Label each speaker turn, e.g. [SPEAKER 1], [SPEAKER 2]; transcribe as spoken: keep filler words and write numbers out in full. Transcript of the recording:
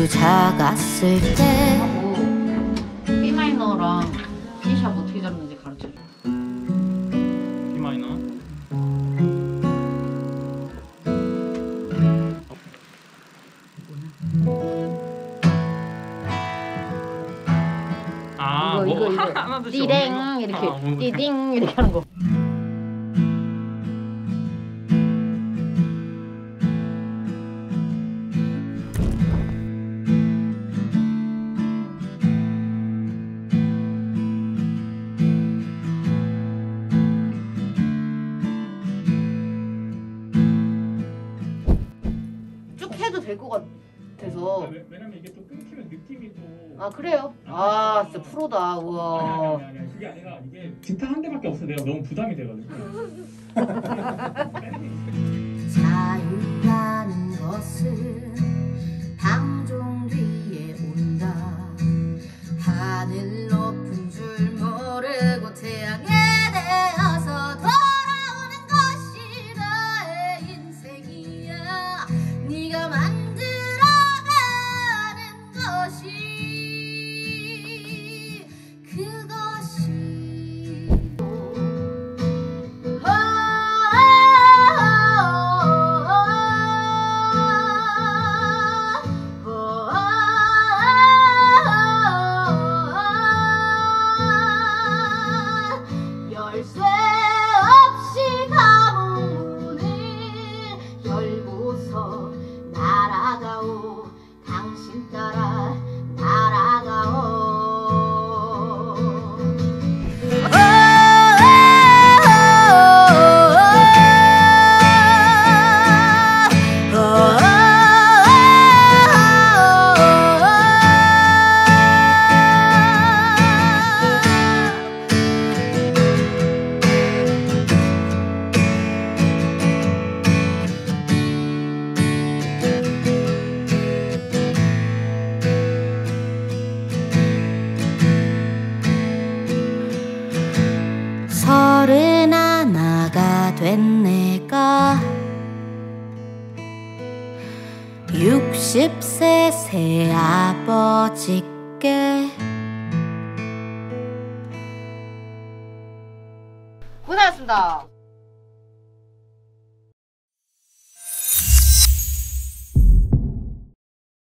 [SPEAKER 1] 아주 작았을 때
[SPEAKER 2] B 마이너랑 D샵 어떻게 잡는지 가르쳐줘.
[SPEAKER 3] B 마이너. 아,
[SPEAKER 2] 이거,
[SPEAKER 3] 뭐
[SPEAKER 2] 이거, 이거.
[SPEAKER 3] 하나도
[SPEAKER 2] 띠랭 이렇게
[SPEAKER 3] 아, 뭐.
[SPEAKER 2] 띠딩 이렇게 하는 거. 쭉 해도 될 것 같아서.
[SPEAKER 3] 왜, 왜냐면 이게 또 끊기면 느낌이 또.
[SPEAKER 2] 아 그래요? 아 진짜 프로다. 우와.
[SPEAKER 3] 아니, 아니, 아니, 그게 아니라 이게 기타 한 대밖에 없어. 내가 너무 부담이 돼가지고.
[SPEAKER 1] 자유라는 것은 방종 뒤에 온다. 하늘 높은 줄 모르고 태양에 대어서 돌아오는 것이 나의 인생이야. 네가 만들어가는 것이 그것이 열쇠 없이 감옥 문을 열고서 날아가오. 당신 따라 날아가오. 서른 하나가 된 내가 육십 세 새아버지께
[SPEAKER 2] 고생하셨습니다.